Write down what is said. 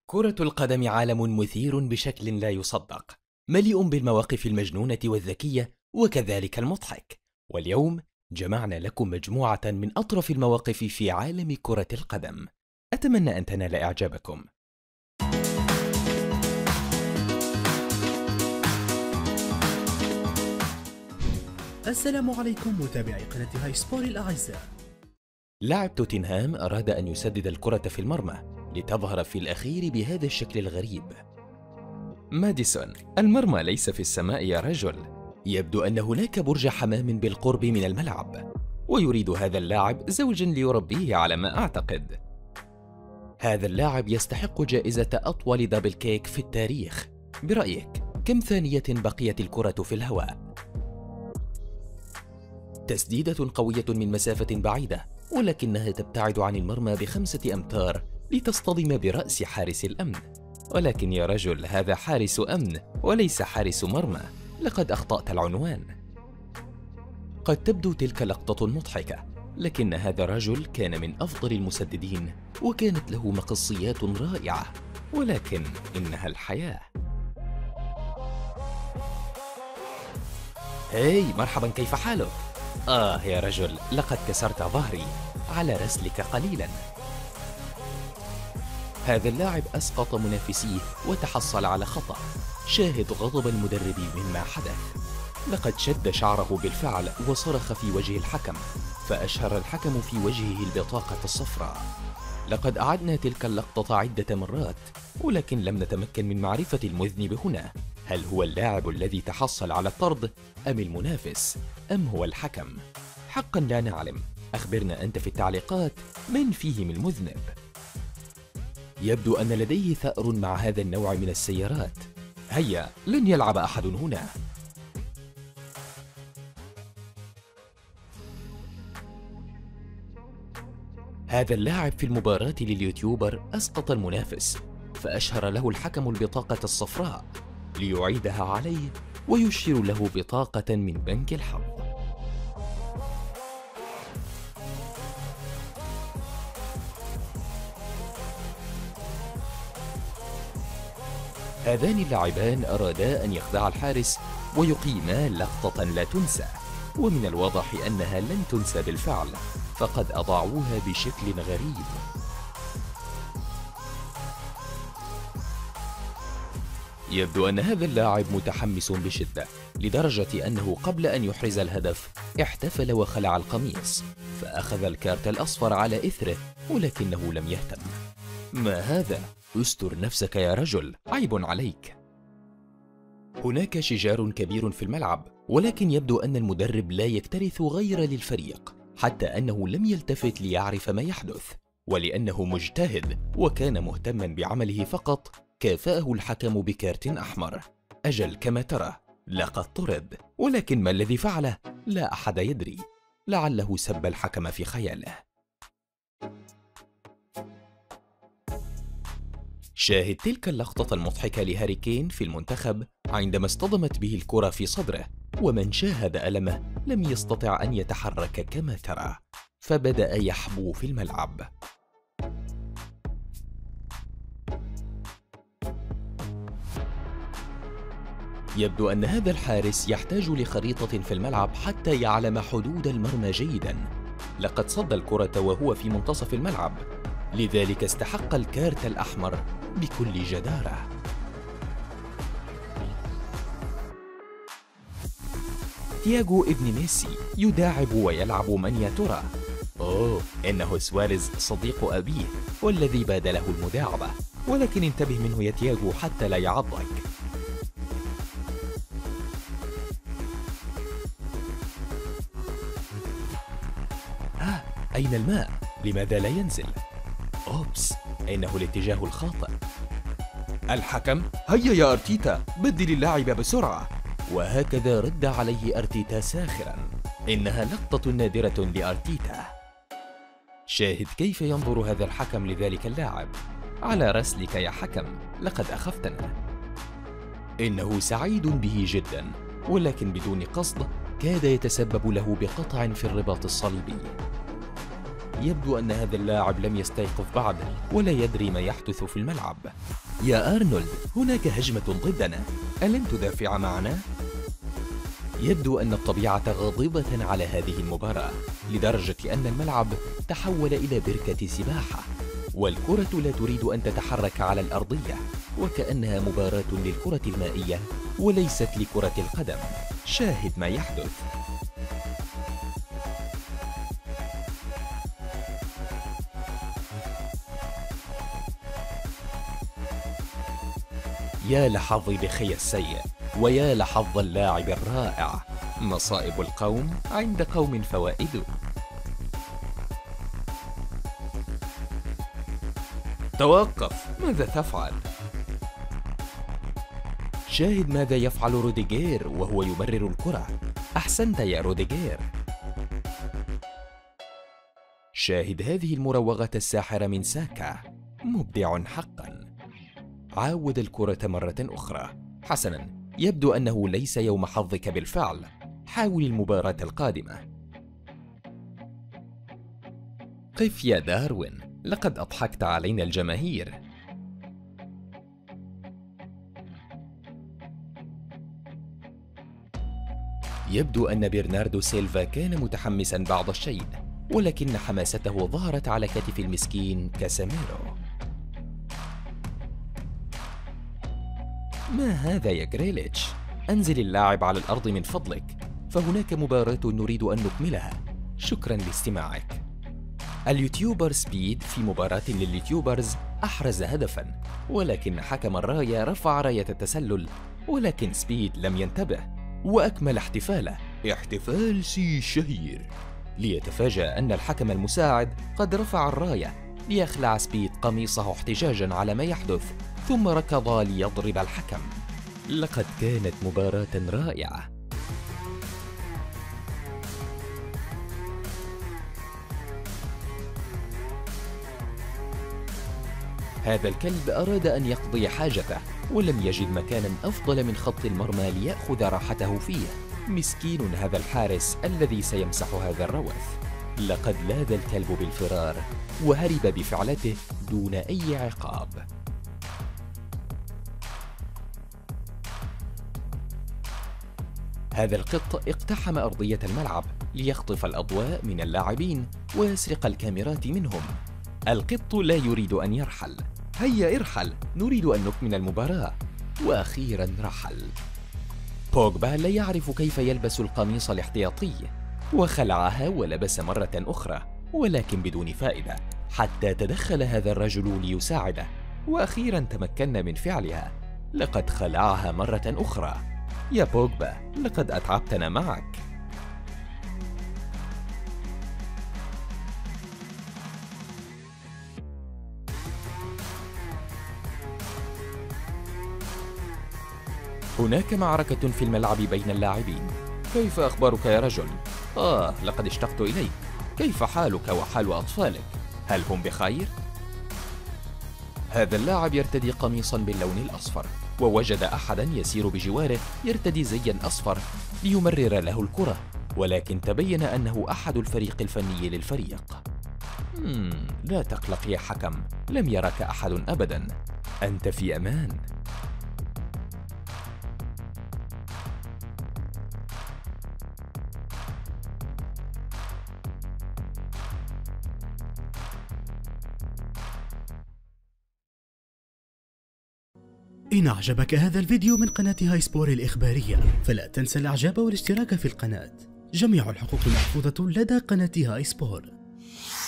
كرة القدم عالم مثير بشكل لا يصدق، مليء بالمواقف المجنونة والذكية وكذلك المضحك. واليوم جمعنا لكم مجموعة من أطرف المواقف في عالم كرة القدم. أتمنى أن تنال إعجابكم. السلام عليكم متابعي قناة هاي سبور الأعزاء. لاعب توتنهام أراد أن يسدد الكرة في المرمى لتظهر في الأخير بهذا الشكل الغريب. ماديسون: المرمى ليس في السماء يا رجل، يبدو أن هناك برج حمام بالقرب من الملعب، ويريد هذا اللاعب زوجا ليربيه على ما أعتقد. هذا اللاعب يستحق جائزة أطول دبل كيك في التاريخ. برأيك كم ثانية بقيت الكرة في الهواء؟ تسديدة قوية من مسافة بعيدة، ولكنها تبتعد عن المرمى ب5 أمتار لتصطدم برأس حارس الأمن. ولكن يا رجل، هذا حارس أمن وليس حارس مرمى، لقد أخطأت العنوان. قد تبدو تلك لقطة مضحكة، لكن هذا الرجل كان من أفضل المسددين وكانت له مقصيات رائعة، ولكن إنها الحياة. هاي مرحبا، كيف حالك؟ يا رجل، لقد كسرت ظهري، على رسلك قليلا. هذا اللاعب أسقط منافسيه وتحصل على خطأ. شاهد غضب المدرب مما حدث. لقد شد شعره بالفعل وصرخ في وجه الحكم، فأشهر الحكم في وجهه البطاقة الصفراء. لقد أعدنا تلك اللقطة عدة مرات، ولكن لم نتمكن من معرفة المذنب هنا. هل هو اللاعب الذي تحصل على الطرد، أم المنافس، أم هو الحكم؟ حقا لا نعلم. أخبرنا أنت في التعليقات من فيهم المذنب. يبدو أن لديه ثأر مع هذا النوع من السيارات. هيا، لن يلعب أحد هنا. هذا اللاعب في المباراة لليوتيوبر أسقط المنافس، فأشهر له الحكم البطاقة الصفراء ليعيدها عليه ويشير له بطاقة من بنك الحظ. هذان اللاعبان أرادا أن يخدعا الحارس ويقيما لقطة لا تنسى، ومن الواضح أنها لن تنسى بالفعل، فقد أضاعوها بشكل غريب. يبدو أن هذا اللاعب متحمس بشدة، لدرجة أنه قبل أن يحرز الهدف احتفل وخلع القميص، فأخذ الكارت الأصفر على إثره، ولكنه لم يهتم. ما هذا؟ استر نفسك يا رجل، عيب عليك. هناك شجار كبير في الملعب، ولكن يبدو أن المدرب لا يكترث غير للفريق، حتى أنه لم يلتفت ليعرف ما يحدث، ولأنه مجتهد وكان مهتما بعمله فقط كافأه الحكم بكارت أحمر. أجل، كما ترى لقد طرد، ولكن ما الذي فعله لا أحد يدري. لعله سب الحكم في خياله. شاهد تلك اللقطة المضحكة لهاري كين في المنتخب عندما اصطدمت به الكرة في صدره، ومن شاهد ألمه لم يستطع أن يتحرك كما ترى، فبدأ يحبو في الملعب. يبدو أن هذا الحارس يحتاج لخريطة في الملعب حتى يعلم حدود المرمى جيدا. لقد صد الكرة وهو في منتصف الملعب، لذلك استحق الكارت الأحمر بكل جدارة. تياغو ابن ميسي يداعب ويلعب من يا ترى؟ إنه سواريز صديق أبيه والذي بادله المداعبة، ولكن انتبه منه يا تياغو حتى لا يعضك. أين الماء؟ لماذا لا ينزل؟ أوبس، إنه الاتجاه الخاطئ. الحكم: هيا يا أرتيتا، بدل اللاعب بسرعة. وهكذا رد عليه أرتيتا ساخرا. إنها لقطة نادرة لأرتيتا. شاهد كيف ينظر هذا الحكم لذلك اللاعب. على رسلك يا حكم، لقد أخفتنا. إنه سعيد به جدا، ولكن بدون قصد كاد يتسبب له بقطع في الرباط الصليبي. يبدو أن هذا اللاعب لم يستيقظ بعد ولا يدري ما يحدث في الملعب. يا أرنولد، هناك هجمة ضدنا، ألن تدافع معنا؟ يبدو أن الطبيعة غاضبة على هذه المباراة لدرجة أن الملعب تحول إلى بركة سباحة، والكرة لا تريد أن تتحرك على الأرضية، وكأنها مباراة للكرة المائية وليست لكرة القدم. شاهد ما يحدث. يا لحظي بخي السيء، ويا لحظ اللاعب الرائع. مصائب القوم عند قوم فوائد. توقف، ماذا تفعل؟ شاهد ماذا يفعل روديجير وهو يمرر الكرة. أحسنت يا روديجير. شاهد هذه المراوغة الساحرة من ساكا، مبدع حقا. عاود الكرة مرة أخرى. حسنا، يبدو أنه ليس يوم حظك بالفعل. حاول المباراة القادمة. قف يا داروين، لقد أضحكت علينا الجماهير. يبدو أن برناردو سيلفا كان متحمسا بعض الشيء، ولكن حماسته ظهرت على كتف المسكين كاسيميرو. ما هذا يا جريليتش؟ أنزل اللاعب على الأرض من فضلك، فهناك مباراة نريد أن نكملها. شكرا لاستماعك. اليوتيوبر سبيد في مباراة لليوتيوبرز أحرز هدفا، ولكن حكم الراية رفع راية التسلل، ولكن سبيد لم ينتبه وأكمل احتفاله، احتفال شهير، ليتفاجأ أن الحكم المساعد قد رفع الراية، ليخلع سبيد قميصه احتجاجا على ما يحدث، ثم ركض ليضرب الحكم. لقد كانت مباراة رائعة. هذا الكلب أراد أن يقضي حاجته، ولم يجد مكانا أفضل من خط المرمى ليأخذ راحته فيه. مسكين هذا الحارس الذي سيمسح هذا الروث. لقد لاذ الكلب بالفرار وهرب بفعلته دون أي عقاب. هذا القط اقتحم أرضية الملعب ليخطف الأضواء من اللاعبين ويسرق الكاميرات منهم. القط لا يريد أن يرحل. هيا ارحل، نريد أن نكمل المباراة. وأخيرا رحل. بوجبا لا يعرف كيف يلبس القميص الاحتياطي، وخلعها ولبس مرة أخرى، ولكن بدون فائدة، حتى تدخل هذا الرجل ليساعده، وأخيرا تمكنا من فعلها. لقد خلعها مرة أخرى. يا بوجبا، لقد أتعبتنا معك. هناك معركة في الملعب بين اللاعبين. كيف أخبارك يا رجل؟ لقد اشتقت إليك. كيف حالك وحال أطفالك؟ هل هم بخير؟ هذا اللاعب يرتدي قميصا باللون الأصفر، ووجد أحدا يسير بجواره يرتدي زيا أصفر ليمرر له الكرة، ولكن تبين أنه أحد الفريق الفني للفريق. لا تقلق يا حكم، لم يرك أحد أبدا، أنت في أمان. إن أعجبك هذا الفيديو من قناة هاي سبور الإخبارية، فلا تنسى الإعجاب والاشتراك في القناة. جميع الحقوق محفوظة لدى قناة هاي سبور.